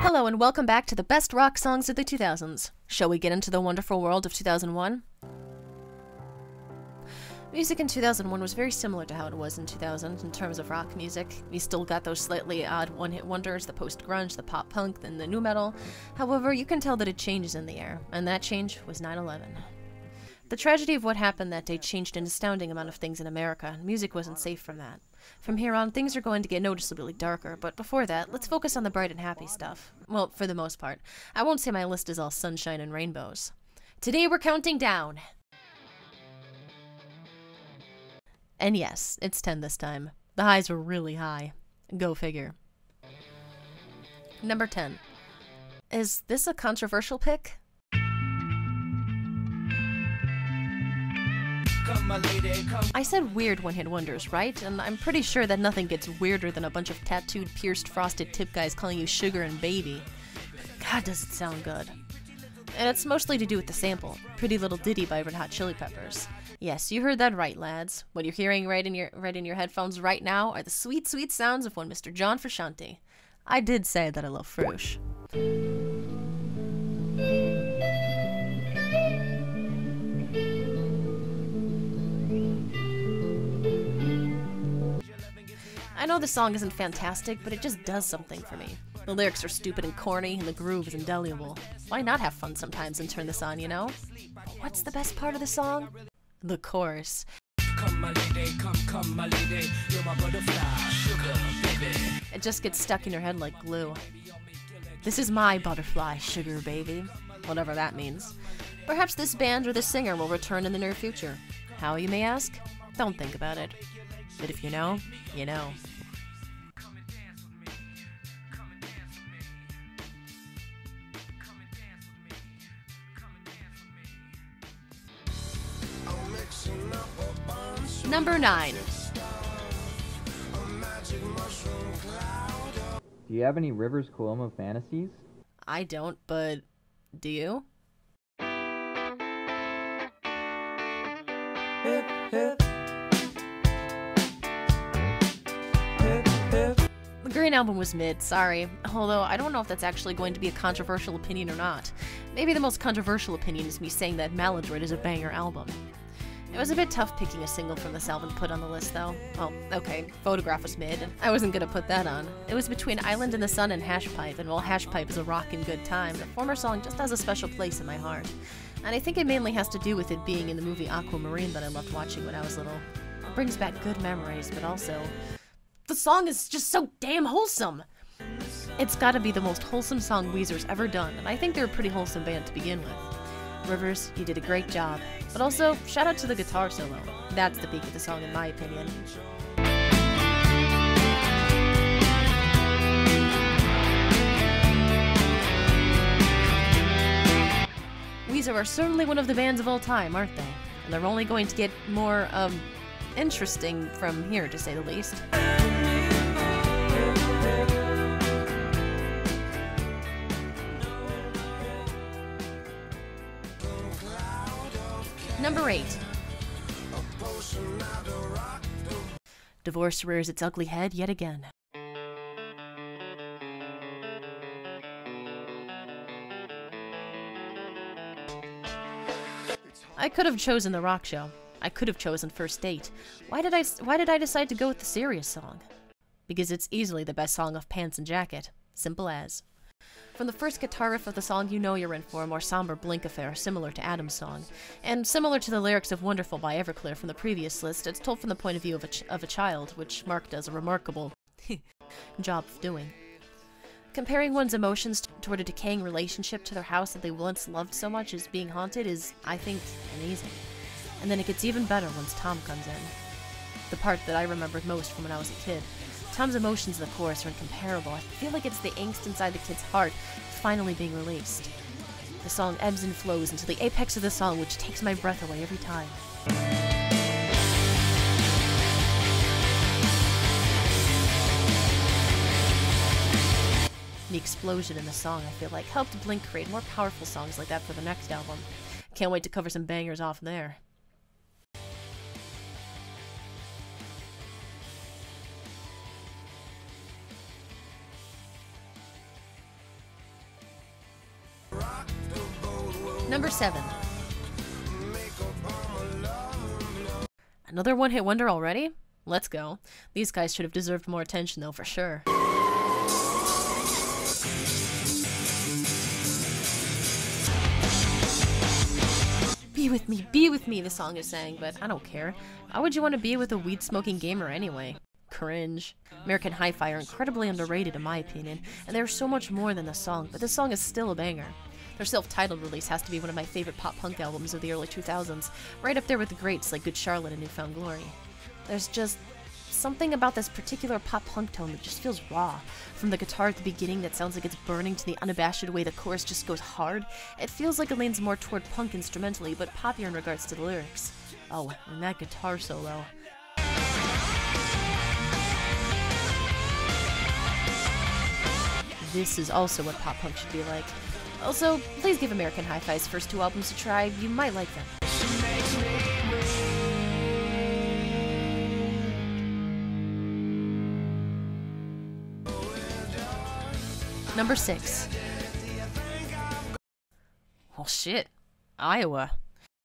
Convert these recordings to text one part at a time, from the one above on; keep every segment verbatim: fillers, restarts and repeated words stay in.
Hello and welcome back to the best rock songs of the two thousands. Shall we get into the wonderful world of two thousand one? Music in two thousand one was very similar to how it was in two thousand in terms of rock music. You still got those slightly odd one-hit wonders, the post-grunge, the pop-punk, then the nu metal. However, you can tell that a change is in the air, and that change was nine eleven. The tragedy of what happened that day changed an astounding amount of things in America, and music wasn't safe from that. From here on, things are going to get noticeably darker, but before that, let's focus on the bright and happy stuff. Well, for the most part. I won't say my list is all sunshine and rainbows. Today we're counting down! And yes, it's ten this time. The highs were really high. Go figure. Number ten. Is this a controversial pick? I said weird one-hit wonders, right? And I'm pretty sure that nothing gets weirder than a bunch of tattooed, pierced, frosted tip guys calling you sugar and baby. God, does it sound good. And it's mostly to do with the sample, Pretty Little Ditty by Red Hot Chili Peppers. Yes, you heard that right, lads. What you're hearing right in your right in your headphones right now are the sweet, sweet sounds of one Mister John Frusciante. I did say that I love Frush. I know the song isn't fantastic, but it just does something for me. The lyrics are stupid and corny, and the groove is indelible. Why not have fun sometimes and turn this on, you know? But what's the best part of the song? The chorus. Come, my lady, come, come, my lady, you're my butterfly, sugar, baby. It just gets stuck in your head like glue. This is my butterfly, sugar baby. Whatever that means. Perhaps this band or this singer will return in the near future. How, you may ask? Don't think about it. But if you know, you know. Number nine. Do you have any Rivers Cuomo fantasies? I don't, but do you? Hip, hip. The Green Album was mid, sorry. Although, I don't know if that's actually going to be a controversial opinion or not. Maybe the most controversial opinion is me saying that Maladroit is a banger album. It was a bit tough picking a single from this album to put on the list, though. Well, okay, Photograph was mid. I wasn't gonna put that on. It was between Island in the Sun and Hash Pipe, and while Hash Pipe is a rockin' good time, the former song just has a special place in my heart. And I think it mainly has to do with it being in the movie Aquamarine that I loved watching when I was little. It brings back good memories, but also... the song is just so damn wholesome! It's gotta be the most wholesome song Weezer's ever done, and I think they're a pretty wholesome band to begin with. Rivers, you did a great job. But also, shout out to the guitar solo. That's the peak of the song in my opinion. Weezer are certainly one of the bands of all time, aren't they? And they're only going to get more, um, interesting from here, to say the least. Number eight. Divorce rears its ugly head yet again. I could have chosen The Rock Show. I could have chosen First Date. Why did I, why did I decide to go with the serious song? Because it's easily the best song of Pants and Jacket. Simple as. From the first guitar riff of the song, you know you're in for a more somber Blink affair similar to Adam's song. And similar to the lyrics of Wonderful by Everclear from the previous list, it's told from the point of view of a, ch of a child, which Mark does a remarkable job of doing. Comparing one's emotions toward a decaying relationship to their house that they once loved so much as being haunted is, I think, amazing. And then it gets even better once Tom comes in. The part that I remembered most from when I was a kid. Tom's emotions in the chorus are incomparable. I feel like it's the angst inside the kid's heart finally being released. The song ebbs and flows into the apex of the song, which takes my breath away every time. The explosion in the song, I feel like, helped Blink create more powerful songs like that for the next album. Can't wait to cover some bangers off there. Number seven. Another one-hit wonder already? Let's go. These guys should have deserved more attention though, for sure. Be with me, be with me, the song is saying, but I don't care. Why would you want to be with a weed-smoking gamer anyway? Cringe. American Hi-Fi are incredibly underrated in my opinion, and they're so much more than the song, but this song is still a banger. Their self-titled release has to be one of my favorite pop-punk albums of the early two thousands, right up there with the greats like Good Charlotte and New Found Glory. There's just something about this particular pop-punk tone that just feels raw. From the guitar at the beginning that sounds like it's burning to the unabashed way the chorus just goes hard, it feels like it leans more toward punk instrumentally, but poppier in regards to the lyrics. Oh, and that guitar solo. This is also what pop-punk should be like. Also, please give American Hi-Fi's first two albums a try, you might like them. Number six. Well, shit. Iowa.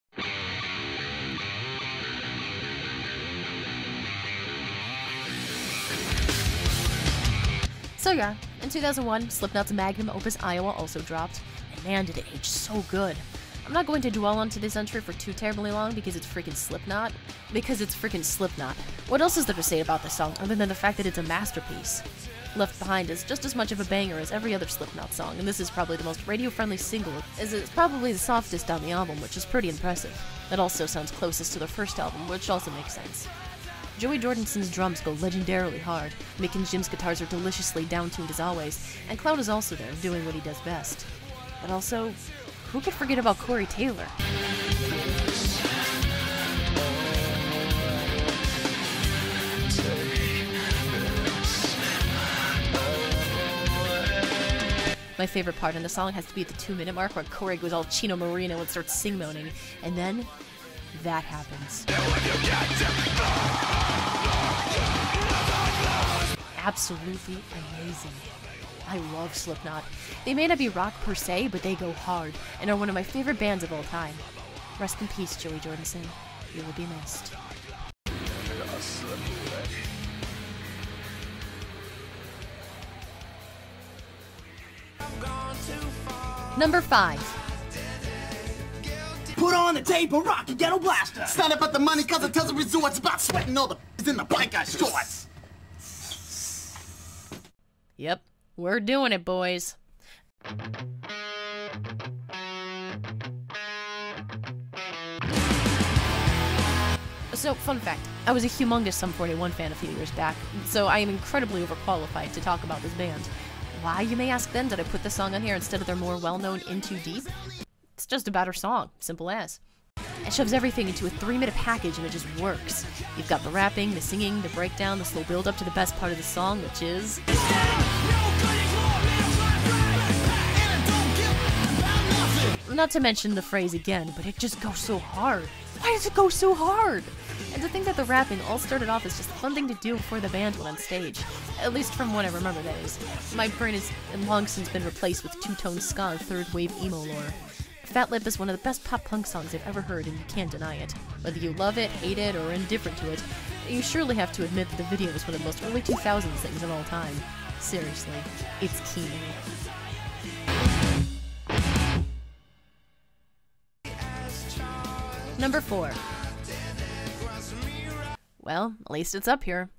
So yeah, in two thousand one, Slipknot's magnum opus Iowa also dropped, and man did it age so good. I'm not going to dwell onto this entry for too terribly long because it's freaking Slipknot. Because it's freaking Slipknot. What else is there to say about this song other than the fact that it's a masterpiece? Left Behind is just as much of a banger as every other Slipknot song, and this is probably the most radio-friendly single, as it's probably the softest on the album, which is pretty impressive. That also sounds closest to their first album, which also makes sense. Joey Jordison's drums go legendarily hard, Mick and Jim's guitars are deliciously down-tuned as always, and Cloud is also there, doing what he does best. But also, who could forget about Corey Taylor? My favorite part in the song has to be at the two-minute mark where Corey goes all Chino Moreno and starts sing-moaning, and then that happens. Absolutely amazing. I love Slipknot. They may not be rock per se, but they go hard, and are one of my favorite bands of all time. Rest in peace, Joey Jordison. You will be missed. Number five. Put on the tape and rock and ghetto blaster. Stand up at the money cause it tells the resorts about sweating all the in the bike guy shorts. Yep, we're doing it, boys. So, fun fact, I was a humongous Sum forty-one fan a few years back, so I am incredibly overqualified to talk about this band. Why, you may ask then, did I put this song on here instead of their more well-known In Too Deep? It's just a better song, simple as. It shoves everything into a three-minute package and it just works. You've got the rapping, the singing, the breakdown, the slow build-up to the best part of the song, which is... Not to mention the phrase again, but it just goes so hard. Why does it go so hard? And to think that the rapping all started off as just a fun thing to do before the band went on stage. At least from what I remember, that is. My brain has long since been replaced with two-tone ska and third-wave emo lore. Fat Lip is one of the best pop-punk songs I've ever heard, and you can't deny it. Whether you love it, hate it, or are indifferent to it, you surely have to admit that the video is one of the most early two thousands things of all time. Seriously, it's key. Number four. Well, at least it's up here.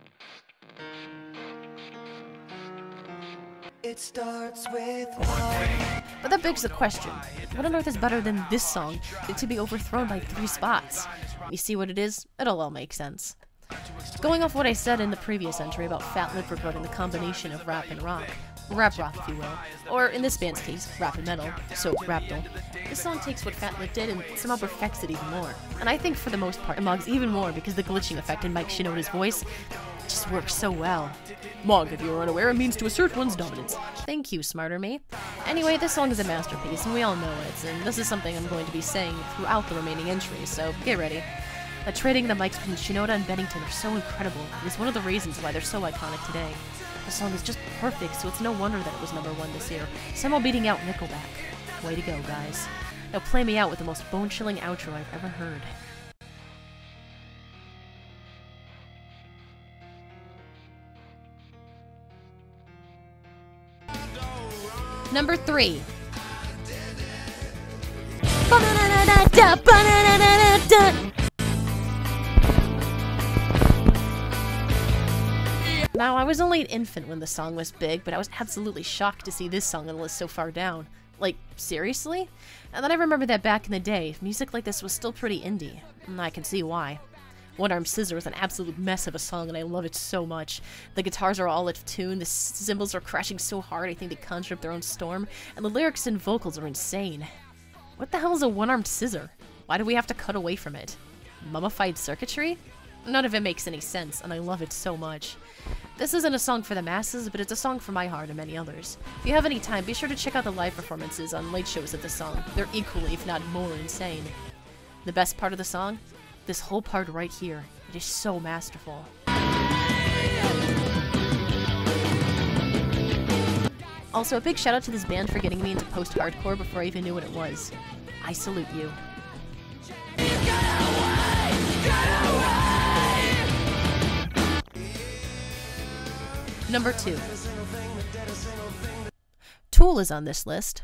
It starts with one. But that begs the question, what on earth is better than this song to be overthrown by three spots? You see what it is? It'll all make sense. Going off what I said in the previous entry about Fat Lip regarding the combination of rap and rock, rap rock if you will, or in this band's case, rap and metal, so raptal, this song takes what Fat Lip did and somehow perfects it even more. And I think for the most part it mogs even more because the glitching effect in Mike Shinoda's voice just works so well. Mog, if you are unaware, means to assert one's dominance. Thank you, smarter me. Anyway, this song is a masterpiece, and we all know it, and this is something I'm going to be saying throughout the remaining entries, so get ready. The trading the mics between Shinoda and Bennington are so incredible, and it's one of the reasons why they're so iconic today. The song is just perfect, so it's no wonder that it was number one this year, somehow beating out Nickelback. Way to go, guys. Now play me out with the most bone-chilling outro I've ever heard. Number three. Now, I was only an infant when the song was big, but I was absolutely shocked to see this song on the list so far down. Like, seriously? And then I remember that back in the day, music like this was still pretty indie, and I can see why. One Armed Scissor is an absolute mess of a song, and I love it so much. The guitars are all out of tune, the cymbals are crashing so hard I think they conjure up their own storm, and the lyrics and vocals are insane. What the hell is a one-armed scissor? Why do we have to cut away from it? Mummified circuitry? None of it makes any sense, and I love it so much. This isn't a song for the masses, but it's a song for my heart and many others. If you have any time, be sure to check out the live performances on late shows of the song. They're equally, if not more, insane. The best part of the song? This whole part right here. It is so masterful. Also, a big shout out to this band for getting me into post-hardcore before I even knew what it was. I salute you. Number two. Tool is on this list.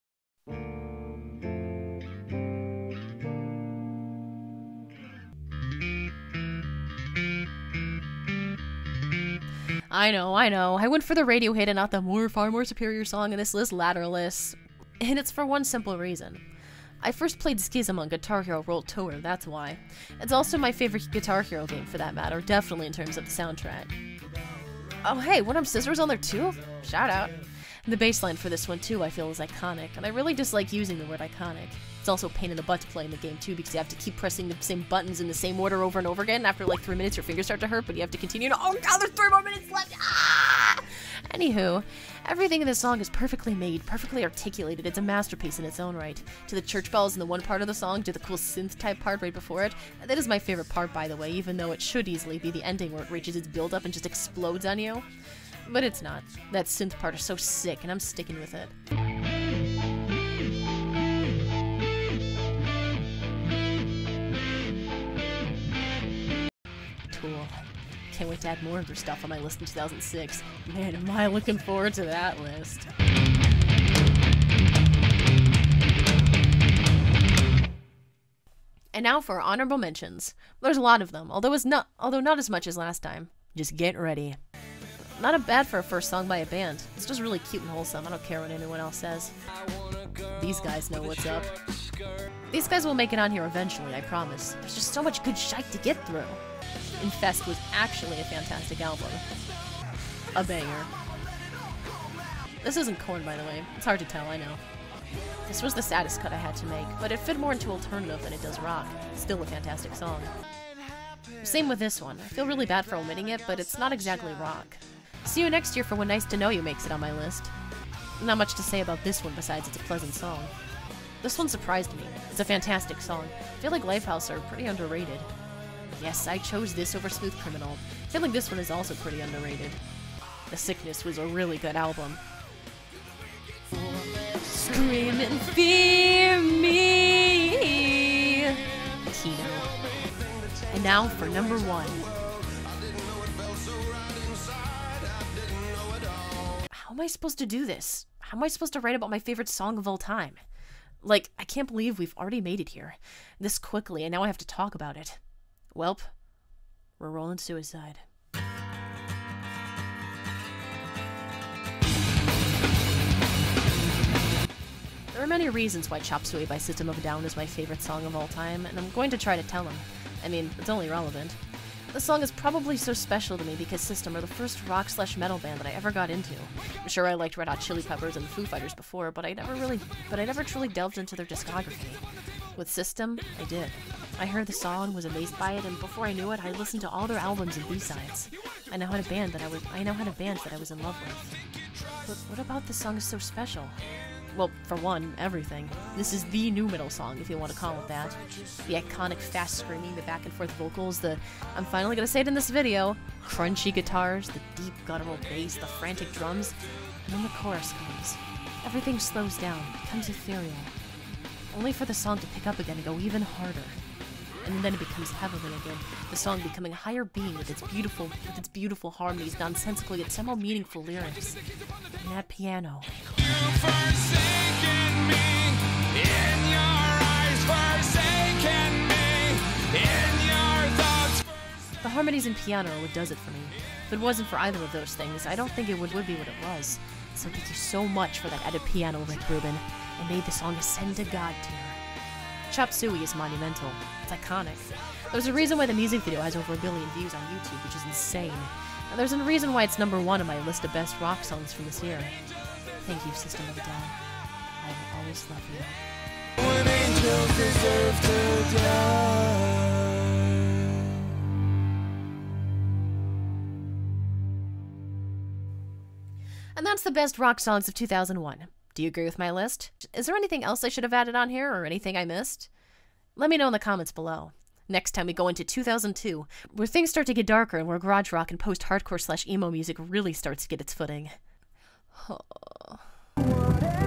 I know, I know. I went for the radio hit and not the more, far more superior song in this list, Ladderless. And it's for one simple reason. I first played Schism on Guitar Hero World Tour, that's why. It's also my favorite Guitar Hero game for that matter, definitely in terms of the soundtrack. Oh hey, One Armed Scissor on there too? Shout out. And the bass line for this one too I feel is iconic, and I really dislike using the word iconic. It's also a pain in the butt to play in the game too, because you have to keep pressing the same buttons in the same order over and over again. After like three minutes your fingers start to hurt, but you have to continue to- oh god, there's three more minutes left! Ah! Anywho, everything in this song is perfectly made, perfectly articulated. It's a masterpiece in its own right. To the church bells in the one part of the song, to the cool synth type part right before it. That is my favorite part, by the way, even though it should easily be the ending where it reaches its build-up and just explodes on you. But it's not. That synth part is so sick, and I'm sticking with it. Tool. Can't wait to add more of their stuff on my list in two thousand six. Man, am I looking forward to that list. And now for our honorable mentions. There's a lot of them, although it's not although not as much as last time. Just get ready. Not a bad for a first song by a band. It's just really cute and wholesome. I don't care what anyone else says. These guys know what's up. These guys will make it on here eventually, I promise. There's just so much good shite to get through. Infest was actually a fantastic album. A banger. This isn't Korn, by the way. It's hard to tell, I know. This was the saddest cut I had to make, but it fit more into alternative than it does rock. Still a fantastic song. Same with this one. I feel really bad for omitting it, but it's not exactly rock. See you next year for when Nice to Know You makes it on my list. Not much to say about this one besides it's a pleasant song. This one surprised me. It's a fantastic song. I feel like Lifehouse are pretty underrated. Yes, I chose this over Smooth Criminal. I feel like this one is also pretty underrated. The Sickness was a really good album. Scream and fear me, Tino. And now for number one. How am I supposed to do this? How am I supposed to write about my favorite song of all time? Like, I can't believe we've already made it here. This quickly, and now I have to talk about it. Welp, we're rolling Suicide. There are many reasons why Chop Suey by System of a Down is my favorite song of all time, and I'm going to try to tell them. I mean, it's only relevant. This song is probably so special to me because System are the first rock slash metal band that I ever got into. I'm sure I liked Red Hot Chili Peppers and the Foo Fighters before, but I never really, but I never truly delved into their discography. With System, I did. I heard the song, was amazed by it, and before I knew it, I listened to all their albums and B-sides. I now had a band that I was, I now had a band that I was in love with. But what about this song is so special? Well, for one, everything. This is the nu metal song, if you want to call it that. The iconic fast screaming, the back and forth vocals, the, I'm finally gonna say it in this video, crunchy guitars, the deep guttural bass, the frantic drums, and then the chorus comes. Everything slows down, becomes ethereal. only for the song to pick up again and go even harder. And then it becomes heavenly again, the song becoming a higher being with its beautiful with its beautiful harmonies, nonsensical yet somehow meaningful lyrics. And that piano. You've forsaken me, in your eyes forsaken me, in your thoughts. The harmonies and piano are what does it for me. If it wasn't for either of those things, I don't think it would, would be what it was. So thank you so much for that added piano, Rick Rubin. It made the song ascend to God tier. Chop Suey is monumental. It's iconic. There's a reason why the music video has over a billion views on YouTube, which is insane. And there's a reason why it's number one on my list of best rock songs from this year. Thank you, System of a Down. I will always love you. When angels deserve to die. And that's the best rock songs of two thousand one. Do you agree with my list? Is there anything else I should have added on here, or anything I missed? Let me know in the comments below. Next time we go into two thousand two, where things start to get darker and where garage rock and post-hardcore slash emo music really starts to get its footing. Oh.